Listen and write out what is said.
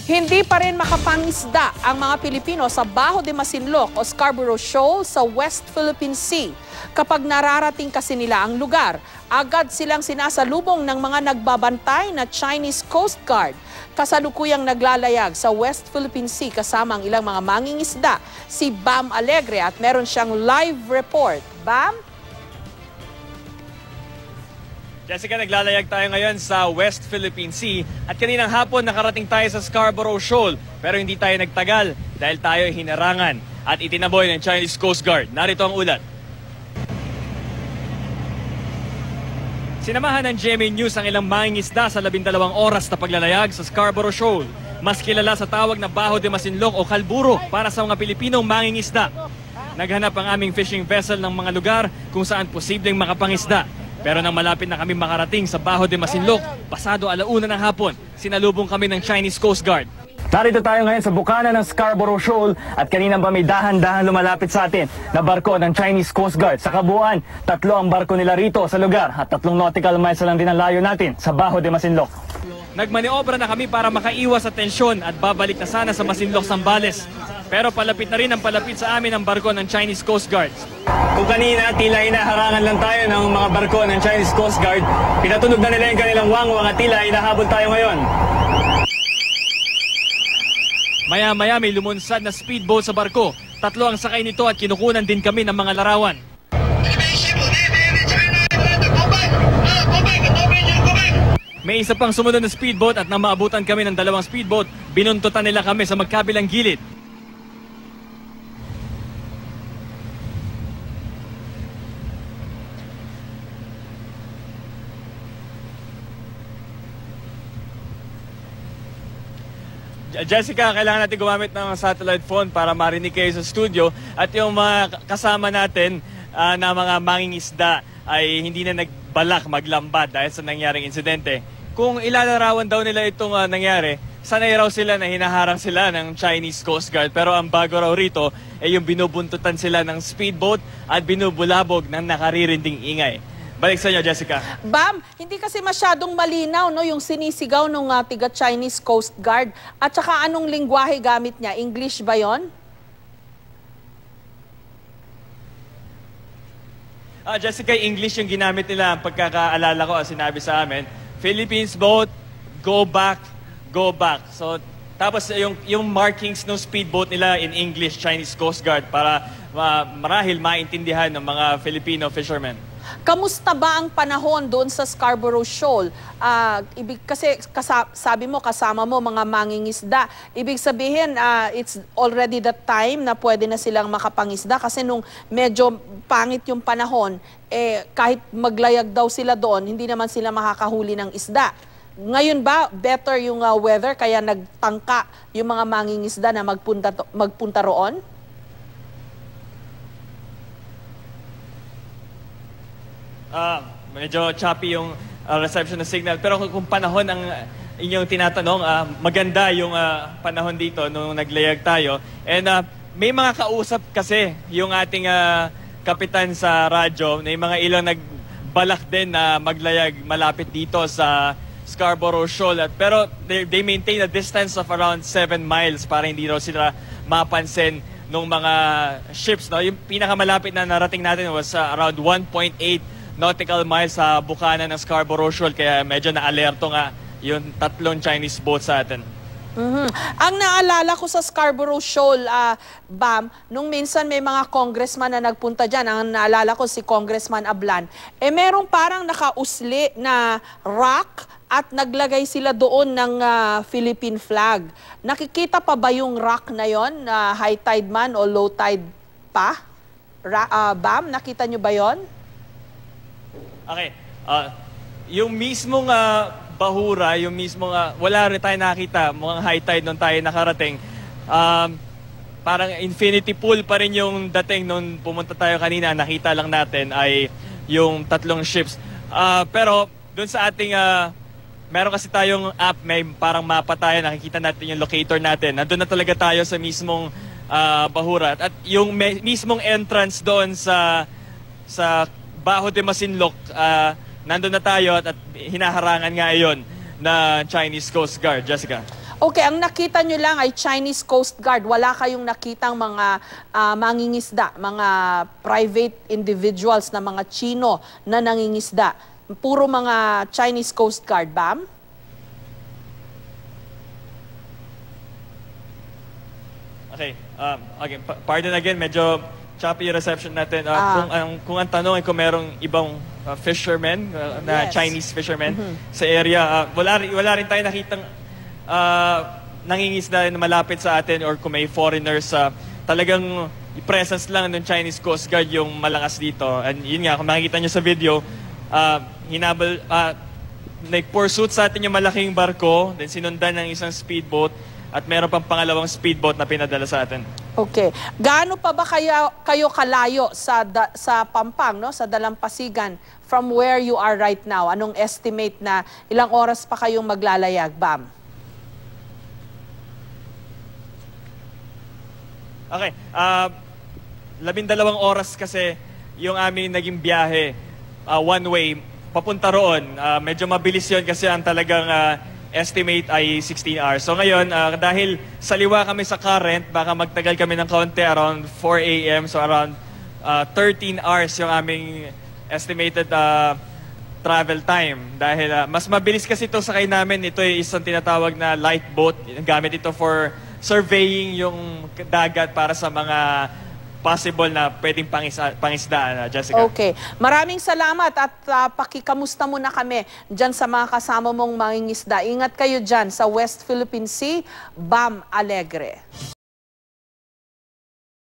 Hindi pa rin makapangisda ang mga Pilipino sa Bajo de Masinloc o Scarborough Shoal sa West Philippine Sea. Kapag nararating kasi nila ang lugar, agad silang sinasalubong ng mga nagbabantay na Chinese Coast Guard. Kasalukuyang naglalayag sa West Philippine Sea kasama ang ilang mga mangingisda, si Bam Alegre, at meron siyang live report. Bam? Jessica, naglalayag tayo ngayon sa West Philippine Sea at kaninang hapon nakarating tayo sa Scarborough Shoal pero hindi tayo nagtagal dahil tayo hinarangan at itinaboy ng Chinese Coast Guard. Narito ang ulat. Sinamahan ng GMA News ang ilang mangingisda sa 12 oras na paglalayag sa Scarborough Shoal. Mas kilala sa tawag na Bajo de Masinloc o Kalburo para sa mga Pilipinong mangingisda. Naghanap ang aming fishing vessel ng mga lugar kung saan posibleng makapangisda. Pero nang malapit na kami makarating sa Bajo de Masinloc, pasado 1:00 ng hapon, sinalubong kami ng Chinese Coast Guard. Narito tayo ngayon sa bukana ng Scarborough Shoal at kanina pa may dahan-dahan lumalapit sa atin na barko ng Chinese Coast Guard. Sa kabuuan, 3 ang barko nila rito sa lugar at 3 nautical miles lang din ang layo natin sa Bajo de Masinloc. Nagmaniobra na kami para makaiwas sa tensyon at babalik na sana sa Masinloc, Zambales. Pero palapit na rin ang palapit sa amin ang barko ng Chinese Coast Guard. Kung kanina tila inaharangan lang tayo ng mga barko ng Chinese Coast Guard, pinatunog na nila yung kanilang wangwang at tila inahabol tayo ngayon. Maya-maya may lumunsad na speedboat sa barko. 3 ang sakay nito at kinukunan din kami ng mga larawan. May isa pang sumunod na speedboat at nang maabutan kami ng 2 speedboat, binuntutan nila kami sa magkabilang gilid. Jessica, kailangan natin gumamit ng satellite phone para marinig kayo sa studio at yung mga kasama natin na mga mangingisda ay hindi na nagbalak maglambat dahil sa nangyaring insidente. Kung ilalarawan daw nila itong nangyari, sanay raw sila na hinaharang sila ng Chinese Coast Guard, pero ang bago raw rito ay yung binubuntutan sila ng speedboat at binubulabog ng nakaririnding ingay. Balik sa inyo, Jessica. Bam, hindi kasi masyadong malinaw no, yung sinisigaw ng tiga Chinese Coast Guard. At saka anong lingwahe gamit niya? English ba yon? Jessica, English yung ginamit nila. Pagkakaalala ko, sinabi sa amin, Philippines boat, go back, go back. So, tapos yung markings ng speedboat nila in English, Chinese Coast Guard, para marahil maintindihan ng mga Filipino fishermen. Kamusta ba ang panahon doon sa Scarborough Shoal? Kasi sabi mo, kasama mo mga mangingisda. Ibig sabihin, it's already the time na pwede na silang makapangisda kasi nung medyo pangit yung panahon, kahit maglayag daw sila doon, hindi naman sila makakahuli ng isda. Ngayon ba, better yung weather kaya nagtangka yung mga mangingisda na magpunta roon? Medyo choppy yung reception ng signal. Pero kung panahon ang inyong tinatanong, maganda yung panahon dito nung naglayag tayo. And may mga kausap kasi yung ating kapitan sa radyo, may mga ilang nagbalak din na maglayag malapit dito sa Scarborough Shoal. Pero they maintain a distance of around 7 miles para hindi raw sila mapansin ng mga ships. No? Yung pinakamalapit na narating natin was around 1.8 nautical miles sa bukana ng Scarborough Shoal, kaya medyo na-alerto nga yung 3 Chinese boats sa atin. Ang naalala ko sa Scarborough Shoal, Bam, nung minsan may mga congressman na nagpunta dyan, ang naalala ko si Congressman Ablan, merong parang nakausli na rock at naglagay sila doon ng Philippine flag. Nakikita pa ba yung rock na yon, high tide man o low tide pa? Bam, nakita nyo ba yon? Okay. Yung mismong bahura, yung mismong wala rin tayo nakita, mukhang high tide nung tayo nakarating. Parang infinity pool pa rin yung dating nung pumunta tayo kanina, nakita lang natin ay yung 3 ships. Pero dun sa ating meron kasi tayong app, may parang mapa tayo, nakikita natin yung locator natin. Nandun na talaga tayo sa mismong bahura. At yung mismong entrance doon sa Bajo de Masinloc, nandun na tayo at hinaharangan nga iyon na Chinese Coast Guard. Jessica. Okay, ang nakita nyo lang ay Chinese Coast Guard. Wala kayong nakitang mga mangingisda, mga private individuals na mga Chino na nangingisda. Puro mga Chinese Coast Guard, Bam? Okay, again, pardon again, medyo choppy yung reception natin. Kung ang tanong ay kung merong ibang fishermen, na Yes. Chinese fishermen sa area, wala rin tayo nakitang nangingisda na malapit sa atin or kung may foreigners, talagang presence lang ng Chinese Coast Guard yung malakas dito. And yun nga, kung makikita nyo sa video, nag-pursuit sa atin yung malaking barko, then sinundan ng isang speedboat, at meron pang pangalawang speedboat na pinadala sa atin. Okay. Gaano pa ba kayo kalayo sa Pampang, no? Sa Dalampasigan, from where you are right now? Anong estimate na ilang oras pa kayong maglalayag, Bam? Okay. 12 oras kasi yung aming naging biyahe, one way, papunta roon. Medyo mabilis yun kasi ang talagang estimate ay 16 hours. So ngayon, dahil saliwa kami sa current, baka magtagal kami ng kaunti around 4 a.m. So around 13 hours yung aming estimated travel time. Dahil mas mabilis kasi ito sakay namin. Ito ay isang tinatawag na light boat. Gamit ito for surveying yung dagat para sa mga possible na pwedeng pangisdaan, Jessica. Okay. Maraming salamat at pakikamusta muna kami dyan sa mga kasama mong mangingisda. Ingat kayo dyan sa West Philippine Sea, Bam Alegre.